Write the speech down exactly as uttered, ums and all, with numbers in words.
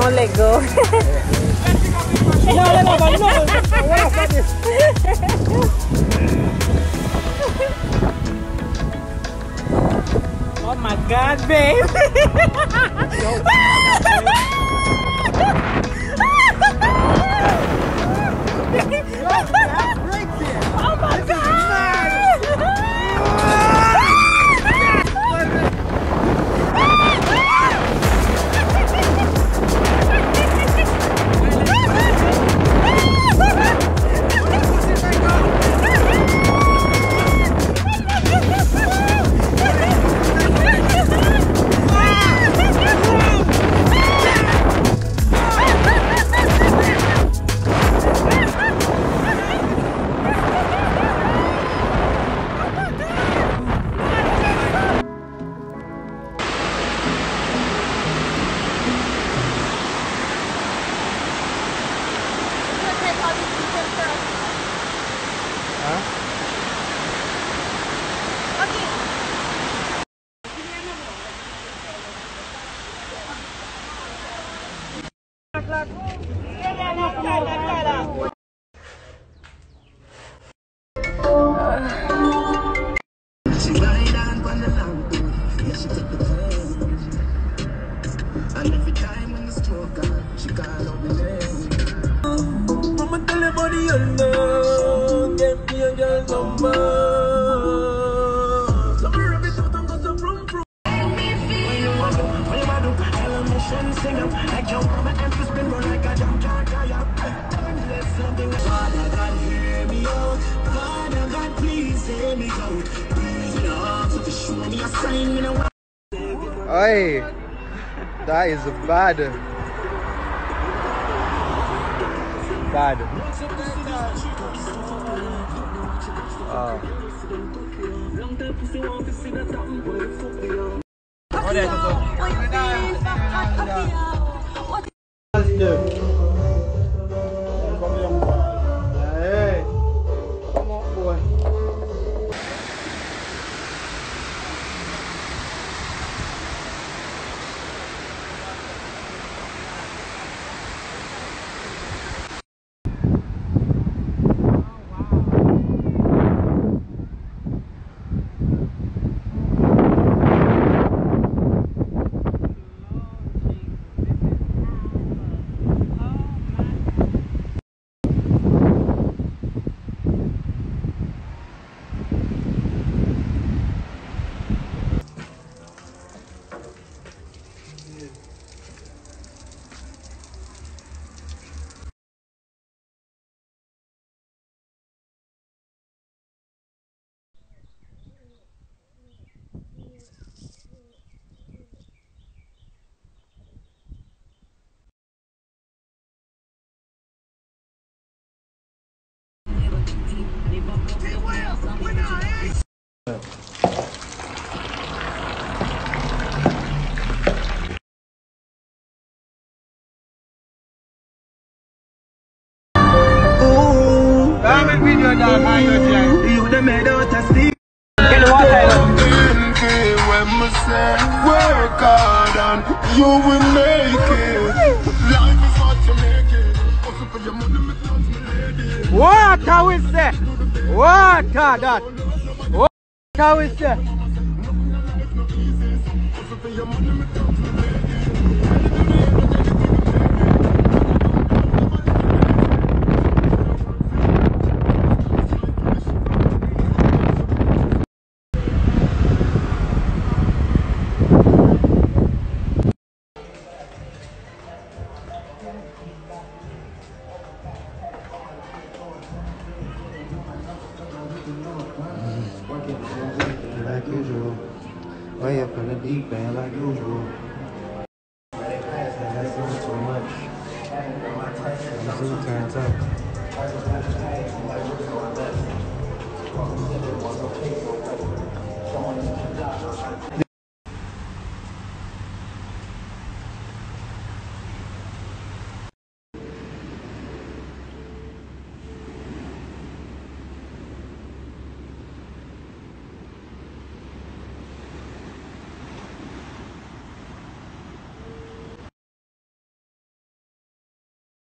don't let go. Oh my God, babe. Oh my God. And every time when the smoke gone, she call out the name. Mama tell everybody you know, get me a girl number. So me rub it out and go so vroom vroom. When you want to, when you want to, tell them mission sing up. Like your mama and to spin run like a jump car kayak. Endless loving. Father God hear me out. Father God please hear me out. Please me out, so to show me a sign me no. Oi, that is bad. Bad. Oh. Hey, come on, boy. Video dog, how you doing? You the made out of steam. Get the water. When we say work hard and you will make it. Life is what you make it. Also for your money, me touch me lady. Water we say. Water that. Water we say. Also for your money, me touch me lady. Like usual, way up in the deep end like usual. That's not too much. The zoo turns up.